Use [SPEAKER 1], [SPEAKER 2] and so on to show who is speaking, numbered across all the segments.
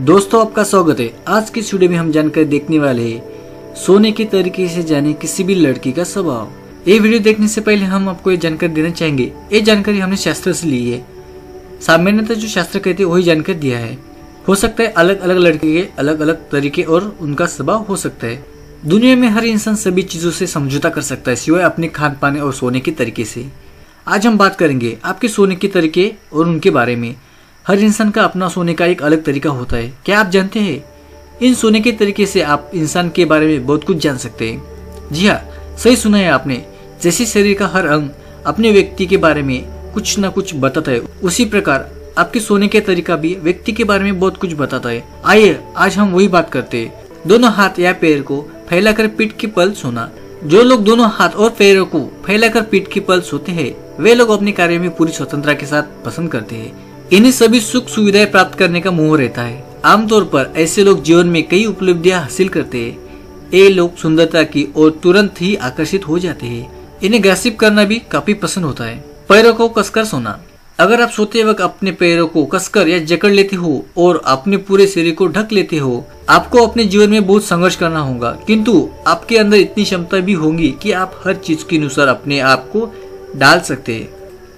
[SPEAKER 1] दोस्तों, आपका स्वागत है। आज की वीडियो में हम जानकारी देखने वाले हैं सोने के तरीके से जाने किसी भी लड़की का स्वभाव। ये वीडियो देखने से पहले हम आपको ये जानकारी देना चाहेंगे। ये जानकारी हमने शास्त्र से ली है। सामान्यतः जो शास्त्र कहते हैं वही जानकारी दिया है। हो सकता है अलग अलग लड़के के अलग अलग तरीके और उनका स्वभाव हो सकता है। दुनिया में हर इंसान सभी चीजों से समझौता कर सकता है सिवाय अपने खान पान और सोने के तरीके से। आज हम बात करेंगे आपके सोने के तरीके और उनके बारे में। हर इंसान का अपना सोने का एक अलग तरीका होता है। क्या आप जानते हैं इन सोने के तरीके से आप इंसान के बारे में बहुत कुछ जान सकते हैं। जी हाँ, सही सुना है आपने। जैसे शरीर का हर अंग अपने व्यक्ति के बारे में कुछ न कुछ बताता है, उसी प्रकार आपके सोने के तरीका भी व्यक्ति के बारे में बहुत कुछ बताता है। आइए आज हम वही बात करते हैं। दोनों हाथ या पैर को फैलाकर पीठ के पल सोना। जो लोग दोनों हाथ और पैरों को फैलाकर पीठ के पल सोते हैं वे लोग अपने कार्य में पूरी स्वतंत्रता के साथ पसंद करते हैं। इन्हें सभी सुख सुविधाएं प्राप्त करने का मोह रहता है। आमतौर पर ऐसे लोग जीवन में कई उपलब्धियां हासिल करते हैं। ये लोग सुंदरता की ओर तुरंत ही आकर्षित हो जाते हैं। इन्हें गॉसिप करना भी काफी पसंद होता है। पैरों को कसकर सोना। अगर आप सोते वक्त अपने पैरों को कसकर या जकड़ लेते हो और अपने पूरे शरीर को ढक लेते हो, आपको अपने जीवन में बहुत संघर्ष करना होगा, किंतु आपके अंदर इतनी क्षमता भी होगी कि आप हर चीज के अनुसार अपने आप को डाल सकते हैं।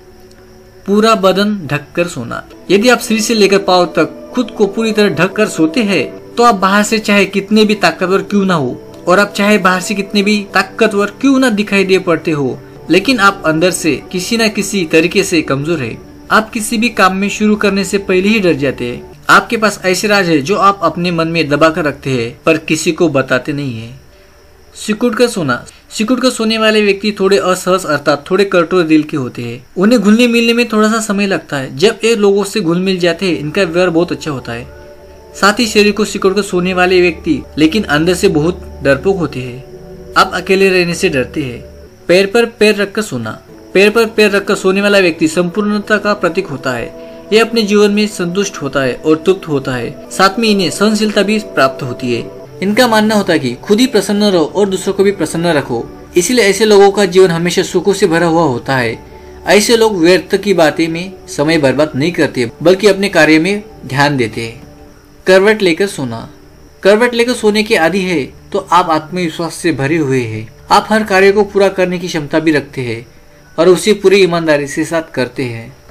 [SPEAKER 1] पूरा बदन ढककर सोना। यदि आप सिर से लेकर पांव तक खुद को पूरी तरह ढक कर सोते हैं तो आप बाहर से चाहे कितने भी ताकतवर क्यों ना हो और आप चाहे बाहर से कितने भी ताकतवर क्यों ना दिखाई दे पड़ते हो, लेकिन आप अंदर से किसी न किसी तरीके से कमजोर है। आप किसी भी काम में शुरू करने से पहले ही डर जाते हैं। आपके पास ऐसे राज है जो आप अपने मन में दबा कर रखते हैं पर किसी को बताते नहीं है। सिकुड़ कर सोना। सिकुड़ कर सोने वाले व्यक्ति थोड़े असहज अर्थात थोड़े कठोर दिल के होते हैं। उन्हें घुलने मिलने में थोड़ा सा समय लगता है। जब ये लोगों से घुल मिल जाते हैं इनका व्यवहार बहुत अच्छा होता है। साथ ही शरीर को सिकुड़ कर सोने वाले व्यक्ति लेकिन अंदर से बहुत डरपोक होते हैं। आप अकेले रहने से डरते हैं। पैर पर पैर रखकर सोना। पैर पर पैर रखकर सोने वाला व्यक्ति संपूर्णता का प्रतीक होता है। ये अपने जीवन में संतुष्ट होता है और तृप्त होता है। साथ में इन्हें सहनशीलता भी प्राप्त होती है। इनका मानना होता है कि खुद ही प्रसन्न रहो और दूसरों को भी प्रसन्न रखो। इसलिए ऐसे लोगों का जीवन हमेशा सुखों से भरा हुआ होता है। ऐसे लोग व्यर्थ की बातें में समय बर्बाद नहीं करते बल्कि अपने कार्य में ध्यान देते हैं। करवट लेकर सोना। करवट लेकर सोने के आदी है तो आप आत्मविश्वास से भरे हुए हैं। आप हर कार्य को पूरा करने की क्षमता भी रखते हैं और उसे पूरी ईमानदारी से साथ करते हैं।